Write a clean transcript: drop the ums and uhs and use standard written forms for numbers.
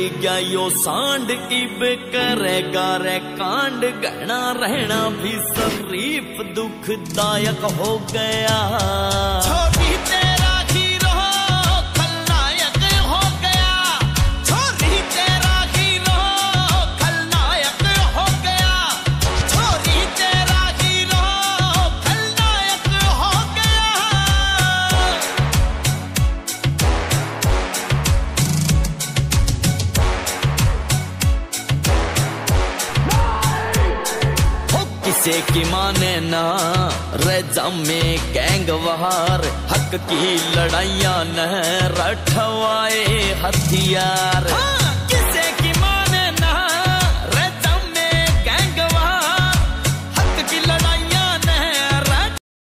गया यो सांड इब करेगा रे कांड। गहना रहना भी शरीफ दुखदायक हो गया। छोरी तेरा हीरो खलनायक हो गया। छोरी तेरा हीरो खलनायक हो गया। छोरी तेरा हीरो खलनायक हो गया। किसे की माने ना रजा में गैंगवार। हक की लड़ाइयां न रठवाए हथियार।